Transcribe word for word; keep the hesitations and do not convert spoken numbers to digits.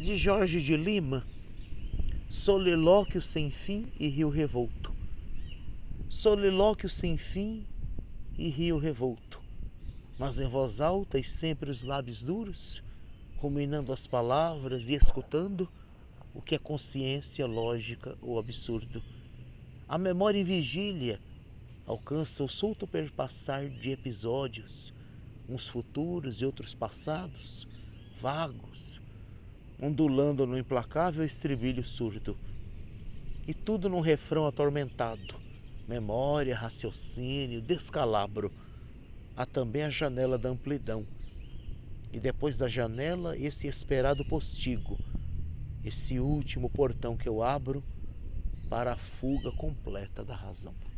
De Jorge de Lima, solilóquio sem fim e rio revolto. Solilóquio sem fim e rio revolto, mas em voz alta e sempre os lábios duros, ruminando as palavras e escutando o que é consciência, lógica ou absurdo. A memória em vigília alcança o solto perpassar de episódios, uns futuros e outros passados, vagos, ondulando no implacável estribilho surdo. E tudo num refrão atormentado, memória, raciocínio, descalabro. Há também a janela da amplidão. E depois da janela, esse esperado postigo, esse último portão que eu abro para a fuga completa da razão.